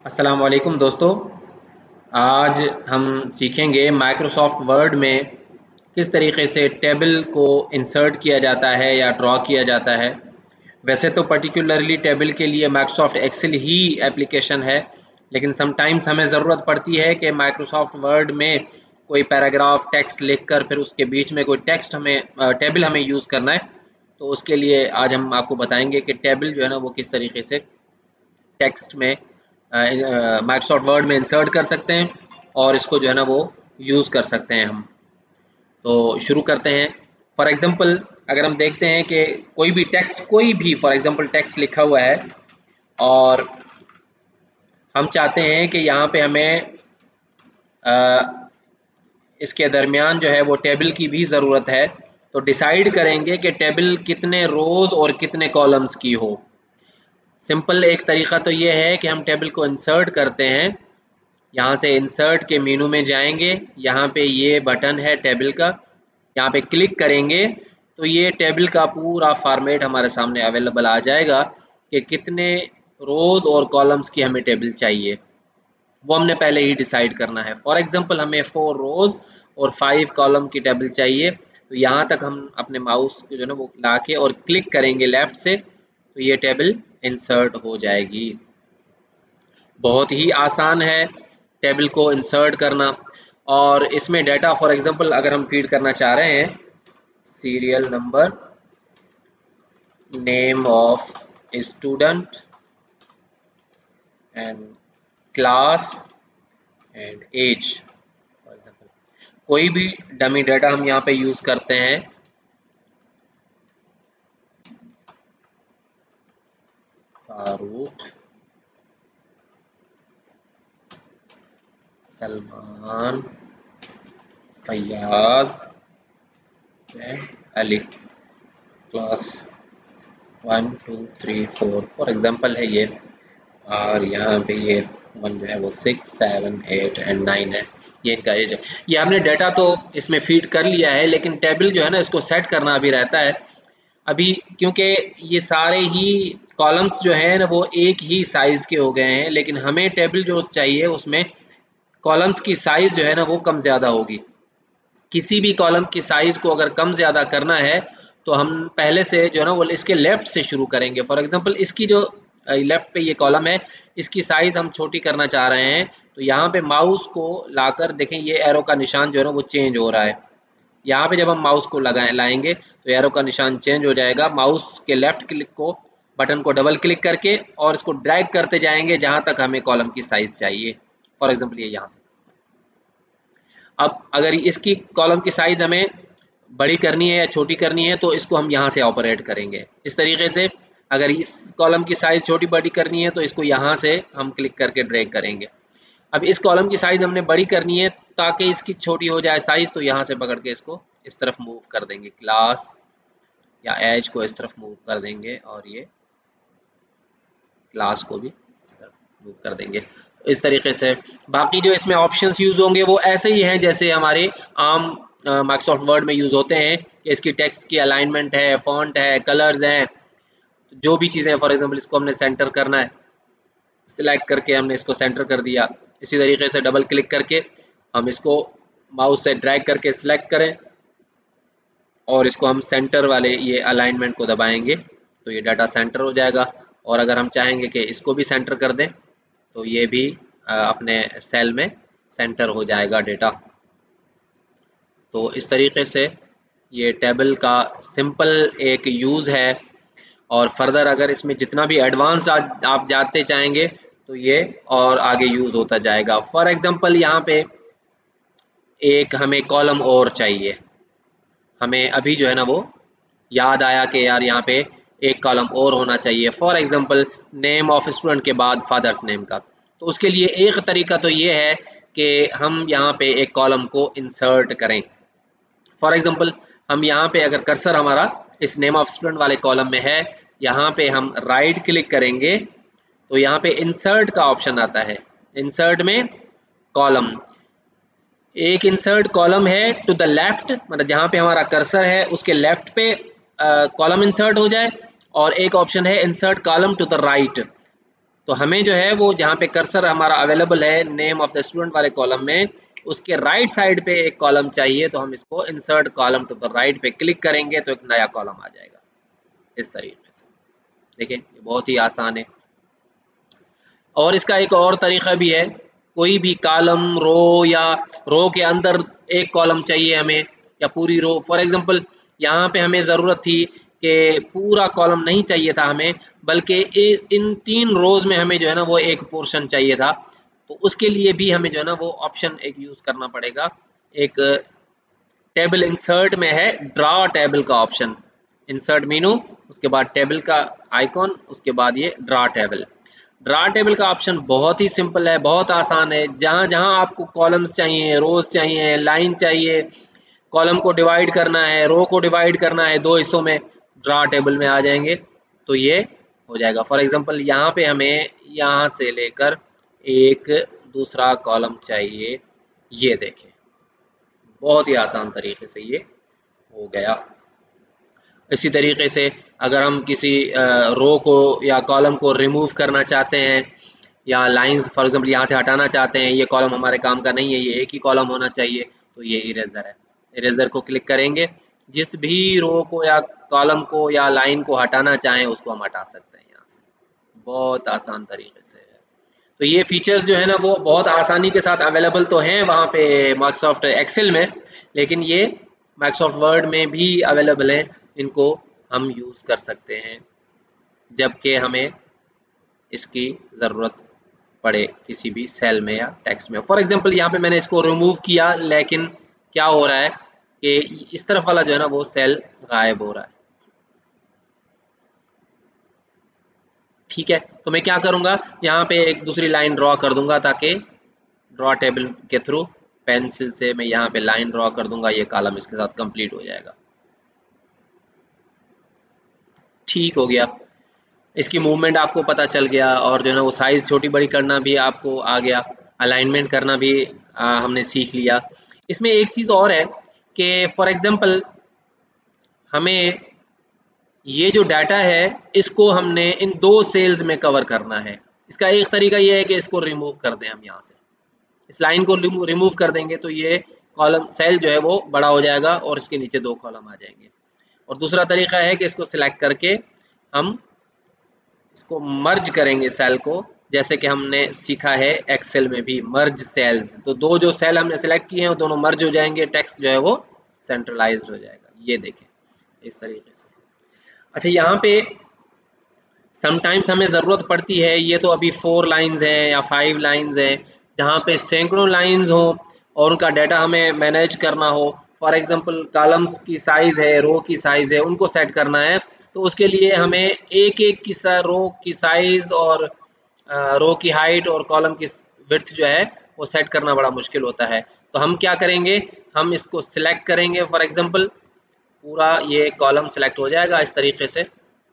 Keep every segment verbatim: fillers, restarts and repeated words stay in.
अस्सलाम वालेकुम दोस्तों। आज हम सीखेंगे माइक्रोसॉफ्ट वर्ड में किस तरीके से टेबल को इंसर्ट किया जाता है या ड्रॉ किया जाता है। वैसे तो पर्टिकुलरली टेबल के लिए माइक्रोसॉफ्ट एक्सेल ही एप्लीकेशन है, लेकिन समटाइम्स हमें ज़रूरत पड़ती है कि माइक्रोसॉफ्ट वर्ड में कोई पैराग्राफ टेक्स्ट लिखकर फिर उसके बीच में कोई टेक्स्ट हमें टेबल हमें यूज़ करना है। तो उसके लिए आज हम आपको बताएंगे कि टेबल जो है ना वो किस तरीके से टेक्स्ट में माइक्रोसॉफ्ट वर्ड में इंसर्ट कर सकते हैं और इसको जो है ना वो यूज़ कर सकते हैं हम। तो शुरू करते हैं। फॉर एग्जांपल अगर हम देखते हैं कि कोई भी टेक्स्ट कोई भी फॉर एग्जांपल टेक्स्ट लिखा हुआ है और हम चाहते हैं कि यहाँ पे हमें आ, इसके दरमियान जो है वो टेबल की भी ज़रूरत है। तो डिसाइड करेंगे कि टेबल कितने रोज़ और कितने कॉलम्स की हो। सिंपल एक तरीका तो ये है कि हम टेबल को इंसर्ट करते हैं। यहाँ से इंसर्ट के मेनू में जाएंगे, यहाँ पे ये बटन है टेबल का, यहाँ पे क्लिक करेंगे तो ये टेबल का पूरा फॉर्मेट हमारे सामने अवेलेबल आ जाएगा कि कितने रोज़ और कॉलम्स की हमें टेबल चाहिए। वो हमने पहले ही डिसाइड करना है। फॉर एग्जांपल हमें फोर रोज़ और फाइव कॉलम की टेबल चाहिए, तो यहाँ तक हम अपने माउस को जो है ना वो ला के और क्लिक करेंगे लेफ़्ट से, तो ये टेबल इंसर्ट हो जाएगी। बहुत ही आसान है टेबल को इंसर्ट करना। और इसमें डाटा फॉर एग्जांपल अगर हम फीड करना चाह रहे हैं, serial number, name of student and class and age, for example कोई भी डमी डाटा हम यहाँ पे यूज करते हैं। Farooq, Salman, Fayaz, Ali, class one two three four for example है ये। और यहाँ पे ये वन जो है वो six seven eight and nine है, ये इनका एज है। ये हमने डाटा तो इसमें फीड कर लिया है, लेकिन टेबल जो है ना इसको सेट करना अभी रहता है अभी, क्योंकि ये सारे ही कॉलम्स जो है ना वो एक ही साइज़ के हो गए हैं, लेकिन हमें टेबल जो चाहिए उसमें कॉलम्स की साइज़ जो है ना वो कम ज़्यादा होगी। किसी भी कॉलम की साइज़ को अगर कम ज़्यादा करना है तो हम पहले से जो है ना वो इसके लेफ़्ट से शुरू करेंगे। फॉर एग्जांपल इसकी जो लेफ़्ट पे ये कॉलम है, इसकी साइज़ हम छोटी करना चाह रहे हैं, तो यहाँ पे माउस को लाकर देखें ये एरो का निशान जो है ना वो चेंज हो रहा है। यहाँ पे जब हम माउस को लगाए लाएंगे तो एरो का निशान चेंज हो जाएगा। माउस के लेफ़्ट क्लिक को बटन को डबल क्लिक करके और इसको ड्रैग करते जाएंगे जहाँ तक हमें कॉलम की साइज़ चाहिए। फॉर एग्जाम्पल ये यहाँ तक। अब अगर इसकी कॉलम की साइज़ हमें बड़ी करनी है या छोटी करनी है तो इसको हम यहाँ से ऑपरेट करेंगे। इस तरीके से अगर इस कॉलम की साइज़ छोटी बड़ी करनी है तो इसको यहाँ से हम क्लिक करके ड्रैग करेंगे। अब इस कॉलम की साइज़ हमने बड़ी करनी है ताकि इसकी छोटी हो जाए साइज़, तो यहाँ से पकड़ के इसको इस तरफ मूव कर देंगे, क्लास या एज को इस तरफ मूव कर देंगे और ये क्लास को भी इस तरफ मूव कर देंगे। इस तरीके से बाकी जो इसमें ऑप्शंस यूज़ होंगे वो ऐसे ही हैं जैसे हमारे आम माइक्रोसॉफ्ट वर्ड में यूज़ होते हैं कि इसकी टेक्स्ट की अलाइनमेंट है, फॉन्ट है, कलर्स हैं, जो भी चीज़ें। फॉर एग्जांपल इसको हमने सेंटर करना है, सिलेक्ट करके हमने इसको सेंटर कर दिया। इसी तरीके से डबल क्लिक करके हम इसको माउस से ड्रैग करके सिलेक्ट करें और इसको हम सेंटर वाले ये अलाइनमेंट को दबाएंगे तो ये डाटा सेंटर हो जाएगा। और अगर हम चाहेंगे कि इसको भी सेंटर कर दें तो ये भी अपने सेल में सेंटर हो जाएगा डेटा। तो इस तरीके से ये टेबल का सिंपल एक यूज़ है। और फर्दर अगर इसमें जितना भी एडवांस्ड आप जाते चाहेंगे तो ये और आगे यूज़ होता जाएगा। फॉर एग्जांपल यहाँ पे एक हमें कॉलम और चाहिए, हमें अभी जो है ना वो याद आया कि यार यहाँ पे एक कॉलम और होना चाहिए। For example name of student के बाद फादर्स नेम का, तो उसके लिए एक तरीका तो ये है कि हम यहाँ पे एक कॉलम को इंसर्ट करें। फॉर एग्जांपल हम यहाँ पे अगर कर्सर हमारा इस नेम ऑफ स्टूडेंट वाले कॉलम में है, यहाँ पे हम राइट क्लिक करेंगे तो यहाँ पे इंसर्ट का ऑप्शन आता है। इंसर्ट में कॉलम, एक इंसर्ट कॉलम है टू द लेफ्ट, मतलब जहाँ पे हमारा कर्सर है उसके लेफ्ट पे कॉलम इंसर्ट हो जाए, और एक ऑप्शन है insert column to the right, तो हमें जो है वो जहाँ पे कर्सर हमारा अवेलेबल है नेम ऑफ द स्टूडेंट वाले कॉलम में, उसके राइट साइड पे एक कॉलम चाहिए, तो हम इसको insert column to the right पे क्लिक करेंगे तो एक नया कॉलम आ जाएगा इस तरीके से। देखिए बहुत ही आसान है। और इसका एक और तरीका भी है, कोई भी कॉलम रो या रो के अंदर एक कॉलम चाहिए हमें या पूरी रो, फॉर एग्जांपल यहाँ पे हमें ज़रूरत थी कि पूरा कॉलम नहीं चाहिए था हमें, बल्कि इन तीन रोज में हमें जो है ना वो एक पोर्शन चाहिए था, तो उसके लिए भी हमें जो है ना वो ऑप्शन एक यूज़ करना पड़ेगा। एक टेबल इंसर्ट में है ड्रा टेबल का ऑप्शन, इंसर्ट मेनू, उसके बाद टेबल का आइकॉन, उसके बाद ये ड्रा टेबल। ड्रा टेबल का ऑप्शन बहुत ही सिंपल है, बहुत आसान है। जहाँ जहाँ आपको कॉलम्स चाहिए, रोज चाहिए, लाइन चाहिए, कॉलम को डिवाइड करना है, रो को डिवाइड करना है दो हिस्सों में, ड्रा टेबल में आ जाएंगे तो ये हो जाएगा। फॉर एग्जांपल यहाँ पे हमें यहाँ से लेकर एक दूसरा कॉलम चाहिए, ये देखें बहुत ही आसान तरीके से ये हो गया। इसी तरीके से अगर हम किसी रो को या कॉलम को रिमूव करना चाहते हैं या लाइंस फॉर एग्जांपल यहाँ से हटाना चाहते हैं, ये कॉलम हमारे काम का नहीं है, ये एक ही कॉलम होना चाहिए, तो ये इरेजर है। इरेजर को क्लिक करेंगे, जिस भी रो को या कॉलम को या लाइन को हटाना चाहें उसको हम हटा सकते हैं यहाँ से, बहुत आसान तरीके से है। तो ये फीचर्स जो है ना वो बहुत आसानी के साथ अवेलेबल तो हैं वहाँ पे माइक्रोसॉफ्ट एक्सेल में, लेकिन ये माइक्रोसॉफ्ट वर्ड में भी अवेलेबल हैं, इनको हम यूज़ कर सकते हैं जबकि हमें इसकी ज़रूरत पड़े किसी भी सेल में या टेक्स्ट में। फॉर एग्जांपल यहाँ पे मैंने इसको रिमूव किया, लेकिन क्या हो रहा है कि इस तरफ वाला जो है ना वो सेल गायब हो रहा है। ठीक है, तो मैं क्या करूँगा, यहाँ पे एक दूसरी लाइन ड्रॉ कर दूंगा ताकि ड्रॉ टेबल के थ्रू पेंसिल से मैं यहाँ पे लाइन ड्रॉ कर दूंगा, ये कॉलम इसके साथ कंप्लीट हो जाएगा। ठीक हो गया, इसकी मूवमेंट आपको पता चल गया और जो है ना वो साइज़ छोटी बड़ी करना भी आपको आ गया, अलाइनमेंट करना भी आ, हमने सीख लिया। इसमें एक चीज़ और है कि फॉर एग्जांपल हमें ये जो डाटा है इसको हमने इन दो सेल्स में कवर करना है। इसका एक तरीका ये है कि इसको रिमूव कर दें, हम यहाँ से इस लाइन को रिमूव कर देंगे तो ये कॉलम सेल जो है वो बड़ा हो जाएगा और इसके नीचे दो कॉलम आ जाएंगे। और दूसरा तरीका है कि इसको सिलेक्ट करके हम इसको मर्ज करेंगे सेल को, जैसे कि हमने सीखा है एक्सेल में भी मर्ज सेल्स, तो दो जो सेल हमने सेलेक्ट किए हैं वो दोनों मर्ज हो जाएंगे, टेक्स्ट जो है वो सेंट्रलाइज्ड हो जाएगा। ये देखें इस तरीके से। अच्छा, यहाँ पे समटाइम्स हमें ज़रूरत पड़ती है, ये तो अभी फोर लाइंस हैं या फाइव लाइंस हैं, जहाँ पे सैकड़ों लाइंस हो और उनका डाटा हमें मैनेज करना हो। फॉर एग्जांपल कॉलम्स की साइज़ है, रो की साइज़ है, उनको सेट करना है, तो उसके लिए हमें एक एक की रो की साइज़ और रो की हाइट और कॉलम की विड्थ जो है वो सेट करना बड़ा मुश्किल होता है। तो हम क्या करेंगे, हम इसको सिलेक्ट करेंगे, फॉर एग्जांपल पूरा ये कॉलम सिलेक्ट हो जाएगा इस तरीके से।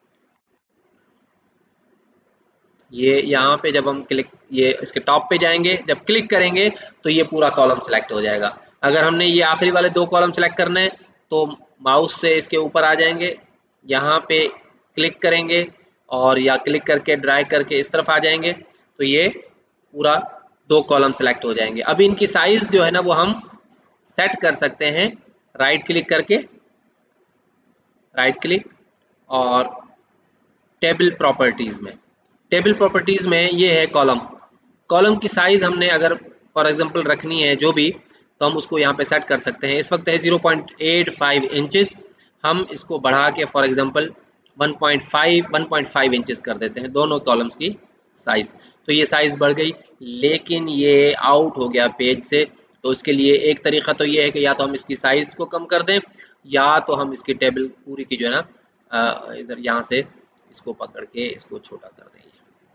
ये यहाँ पे जब हम क्लिक ये इसके टॉप पे जाएंगे, जब क्लिक करेंगे तो ये पूरा कॉलम सिलेक्ट हो जाएगा। अगर हमने ये आखिरी वाले दो कॉलम सिलेक्ट करने हैं तो माउस से इसके ऊपर आ जाएंगे, यहाँ पे क्लिक करेंगे और या क्लिक करके ड्रैग करके इस तरफ आ जाएंगे तो ये पूरा दो कॉलम सिलेक्ट हो जाएंगे। अब इनकी साइज जो है ना वो हम सेट कर सकते हैं, राइट क्लिक करके, राइट क्लिक और टेबल प्रॉपर्टीज में। टेबल प्रॉपर्टीज में ये है कॉलम, कॉलम की साइज हमने अगर फॉर एग्जांपल रखनी है जो भी, तो हम उसको यहाँ पे सेट कर सकते हैं। इस वक्त है zero point eight five inches, हम इसको बढ़ा के for example one point five one point five inches कर देते हैं दोनों कॉलम्स की साइज, तो ये साइज बढ़ गई, लेकिन ये आउट हो गया पेज से। तो उसके लिए एक तरीका तो ये है कि या तो हम इसकी साइज को कम कर दें या तो हम इसकी टेबल पूरी की जो है ना इधर यहाँ से इसको पकड़ के इसको छोटा कर देंगे।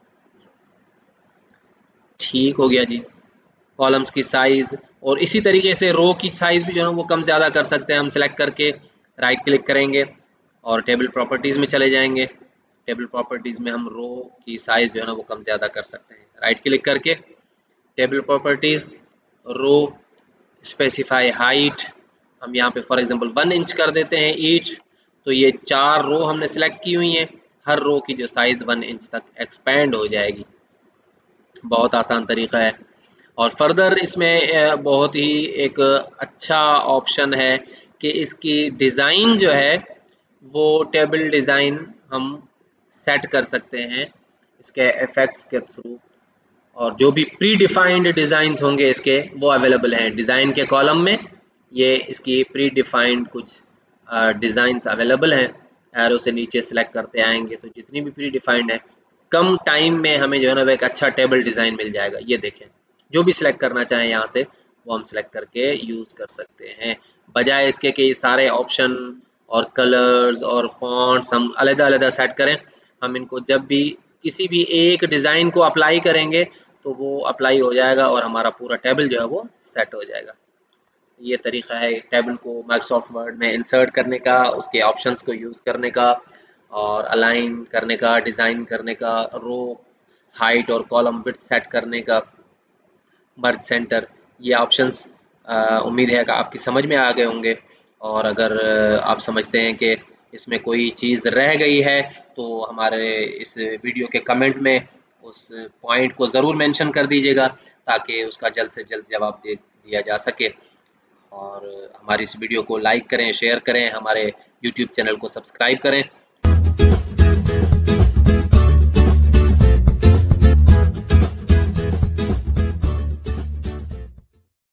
ठीक हो गया जी, कॉलम्स की साइज। और इसी तरीके से रो की साइज भी जो है वो कम ज़्यादा कर सकते हैं हम सेलेक्ट करके, राइट क्लिक करेंगे और टेबल प्रॉपर्टीज़ में चले जाएंगे। टेबल प्रॉपर्टीज़ में हम रो की साइज जो है ना वो कम ज़्यादा कर सकते हैं, राइट क्लिक करके table properties, row specify height, हम यहाँ पे फॉर एग्जांपल वन इंच कर देते हैं ईच, तो ये चार रो हमने सेलेक्ट की हुई हैं, हर रो की जो साइज़ वन इंच तक एक्सपेंड हो जाएगी। बहुत आसान तरीका है। और फर्दर इसमें बहुत ही एक अच्छा ऑप्शन है कि इसकी डिज़ाइन जो है वो टेबल डिज़ाइन हम सेट कर सकते हैं इसके इफ़ेक्ट्स के थ्रू। और जो भी प्री डिफाइंड डिज़ाइंस होंगे इसके वो अवेलेबल हैं डिज़ाइन के कॉलम में। ये इसकी प्री डिफाइंड कुछ डिज़ाइंस अवेलेबल हैं। एरो से नीचे सेलेक्ट करते आएंगे तो जितनी भी प्री डिफाइंड है कम टाइम में हमें जो है ना वो एक अच्छा टेबल डिज़ाइन मिल जाएगा। ये देखें, जो भी सिलेक्ट करना चाहें यहाँ से वो हम सिलेक्ट करके यूज़ कर सकते हैं, बजाय इसके कि सारे ऑप्शन और कलर्स और फॉन्ट्स हम अलग अलग सेट करें। हम इनको जब भी किसी भी एक डिज़ाइन को अप्लाई करेंगे तो वो अप्लाई हो जाएगा और हमारा पूरा टेबल जो है वो सेट हो जाएगा। ये तरीका है टेबल को माइक्रोसॉफ्ट वर्ड में इंसर्ट करने का, उसके ऑप्शंस को यूज़ करने का और अलाइन करने का, डिज़ाइन करने का, रो हाइट और कॉलम विड्थ सेट करने का, मर्ज सेंटर, ये ऑप्शंस उम्मीद है कि आपकी समझ में आ गए होंगे। और अगर आप समझते हैं कि इसमें कोई चीज़ रह गई है तो हमारे इस वीडियो के कमेंट में उस पॉइंट को ज़रूर मेंशन कर दीजिएगा ताकि उसका जल्द से जल्द जवाब दे दिया जा सके। और हमारी इस वीडियो को लाइक करें, शेयर करें, हमारे यूट्यूब चैनल को सब्सक्राइब करें।